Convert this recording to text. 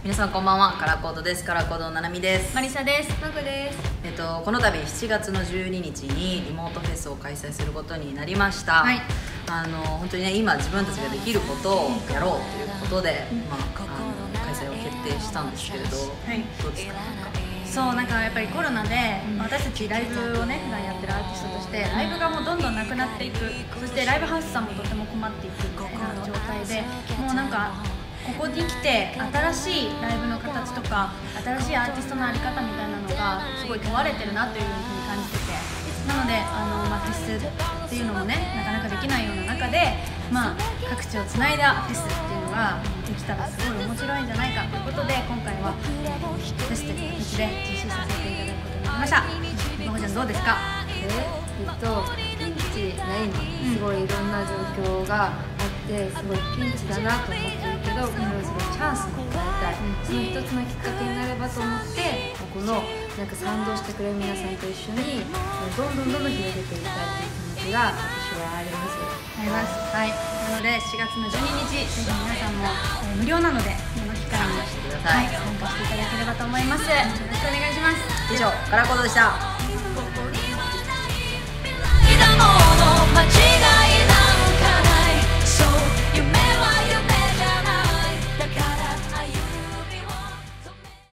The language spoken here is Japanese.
皆さんこんばんは、カラコードです。カラコードのななみです。 マリサです。マグです。 この度7月の12日にリモートフェスを開催することになりました。はい、本当にね、今自分たちができることをやろうということで、開催を決定したんですけれど、どうですか？ なんかやっぱりコロナで私たちライブをね普段やってるアーティストとしてライブがもうどんどんなくなっていく、そしてライブハウスさんもとても困っていくみたいな状態で、もうなんかここに来て新しいライブの形とか新しいアーティストの在り方みたいなのがすごい問われてるなというふうに感じてて、なのでフェスっていうのもねなかなかできないような中で、各地をつないだフェスっていうのができたらすごい面白いんじゃないかということで、今回はフェスという形で実施させていただくことになりました。まこちゃんどうですか？ ピンチないの、すごいいろんな状況があってすごいピンチだなと思ってるけど、これをすごいチャンスに変えたい、その一つのきっかけになればと思って、このなんか賛同してくれる皆さんと一緒にどんどん広げていきたいという気持ちが私はあります。 はい、なので4月の12日ぜひ皆さんも、無料なのでこの機会に参加していただければと思います。よろしくお願いします。 以上、カラコードでした。